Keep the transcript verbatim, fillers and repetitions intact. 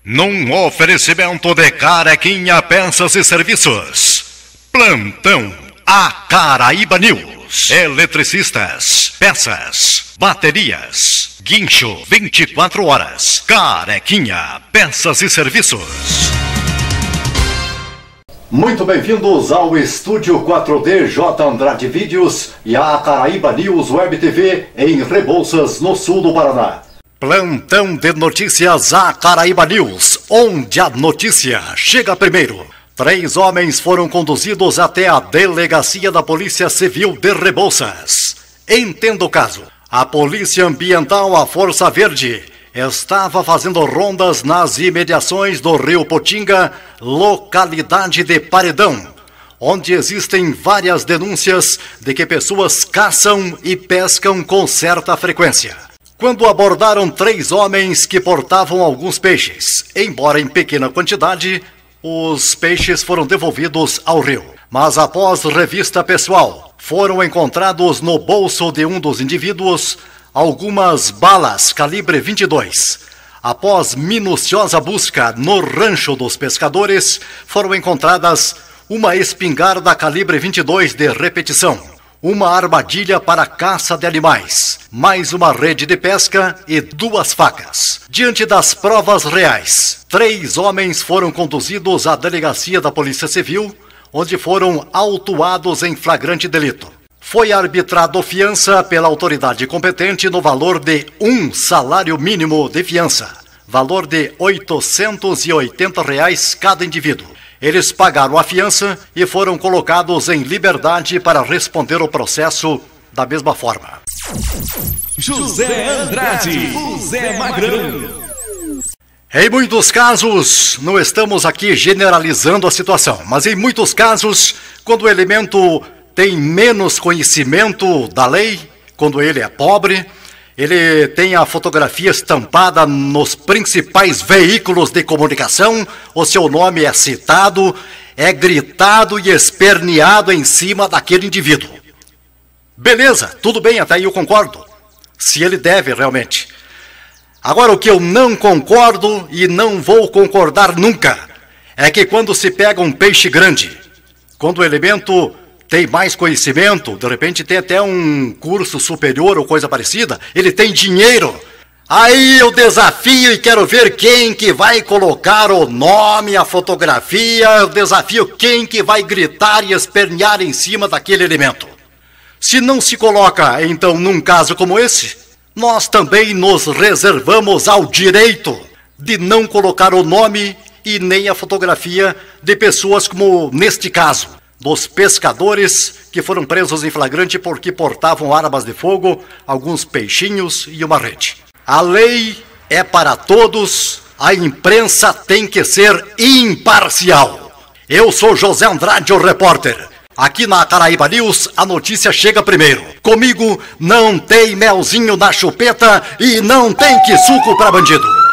Num oferecimento de Carequinha Peças e Serviços. Plantão Acaraíba News. Eletricistas, peças, baterias, guincho, vinte e quatro horas. Carequinha Peças e Serviços. Muito bem-vindos ao Estúdio quatro D J Andrade Vídeos e a Acaraíba News Web T V em Rebouças, no sul do Paraná. Plantão de notícias Acaraíba News, onde a notícia chega primeiro. Três homens foram conduzidos até a delegacia da Polícia Civil de Rebouças. Entenda o caso. A Polícia Ambiental, a Força Verde, estava fazendo rondas nas imediações do Rio Potinga, localidade de Paredão, onde existem várias denúncias de que pessoas caçam e pescam com certa frequência. Quando abordaram três homens que portavam alguns peixes, embora em pequena quantidade, os peixes foram devolvidos ao rio. Mas após revista pessoal, foram encontrados no bolso de um dos indivíduos algumas balas calibre vinte e dois. Após minuciosa busca no rancho dos pescadores, foram encontradas uma espingarda calibre vinte e dois de repetição, uma armadilha para caça de animais, mais uma rede de pesca e duas facas. Diante das provas reais, três homens foram conduzidos à delegacia da Polícia Civil, onde foram autuados em flagrante delito. Foi arbitrado fiança pela autoridade competente no valor de um salário mínimo de fiança, valor de oitocentos e oitenta reais cada indivíduo. Eles pagaram a fiança e foram colocados em liberdade para responder o processo da mesma forma. José Andrade, o Zé Magrão. Em muitos casos, não estamos aqui generalizando a situação, mas em muitos casos, quando o elemento tem menos conhecimento da lei, quando ele é pobre, ele tem a fotografia estampada nos principais veículos de comunicação, o seu nome é citado, é gritado e esperneado em cima daquele indivíduo. Beleza, tudo bem, até aí eu concordo, se ele deve realmente. Agora, o que eu não concordo e não vou concordar nunca, é que quando se pega um peixe grande, quando o elemento tem mais conhecimento, de repente tem até um curso superior ou coisa parecida, ele tem dinheiro. Aí eu desafio e quero ver quem que vai colocar o nome, a fotografia, eu desafio quem que vai gritar e espernear em cima daquele elemento. Se não se coloca, então, num caso como esse, nós também nos reservamos ao direito de não colocar o nome e nem a fotografia de pessoas como neste caso, dos pescadores que foram presos em flagrante porque portavam armas de fogo, alguns peixinhos e uma rede. A lei é para todos, a imprensa tem que ser imparcial. Eu sou José Andrade, o repórter. Aqui na Acaraíba News, a notícia chega primeiro. Comigo não tem melzinho na chupeta e não tem que suco para bandido.